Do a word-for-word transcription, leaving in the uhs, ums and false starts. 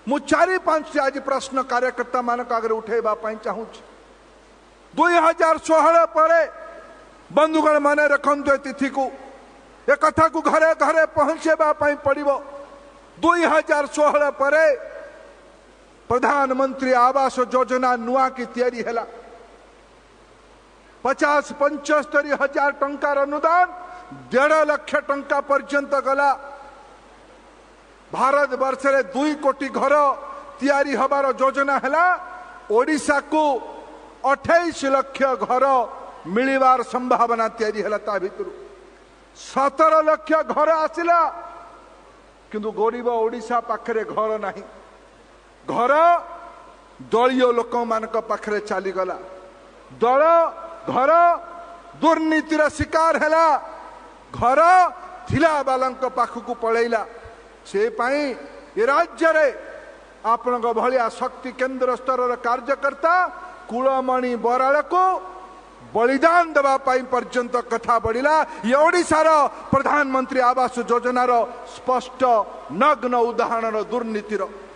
मु चारि पांच आज प्रश्न कार्यकर्ता मान आगे उठेबा चाहूँ। दुई हजार षोहल पर बंधुगण माने रखंतु तिथि को ए कथा को घरे घरे पहुंचेबा पड़िबो। दुई हजार षोहल पर प्रधानमंत्री आवास योजना नुआ की तैयारी हैला। पचास पंचस्तरी हजार टंकार अनुदान डेढ़ लक्ष टंका पर्यंत गला। भारत वर्ष रे दुई कोटी घर तैयारी हबार योजना हैला। ओडिशा को अठाईस लक्ष घर मिलिबार संभावना तैयारी हैला। ता भितरु सतर लक्ष घर आसिला किंतु गरीब ओडिशा पाखरे घर नहीं। घर दलीय लोक मान पाखरे चलीगला। दल घर दुर्नीतिर शिकार हैला। घर थिला बालंक पाखकू पळैला। से पाई ए राज्य रे आपनक भलिया शक्ति केंद्र स्तर कार्यकर्ता कुलमणि बराल को बलिदान देवा पाई पर्यंत कथा बढ़िला। ये ओडिशार प्रधानमंत्री आवास योजनार स्पष्ट नग्न उदाहरण दुर्नीतिर।